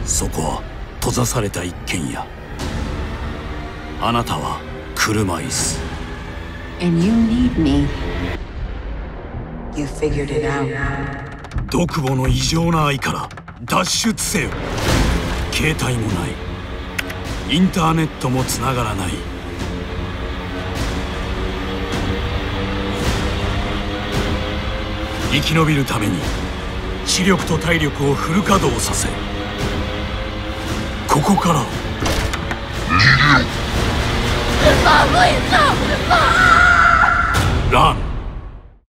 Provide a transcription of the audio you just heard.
そこは閉ざされた一軒家。あなたは車椅子。 And you need me. You figured it out. 独母の異常な愛から脱出せよ。携帯もない、インターネットもつながらない。生き延びるために知力と体力をフル稼働させ、ここからラン。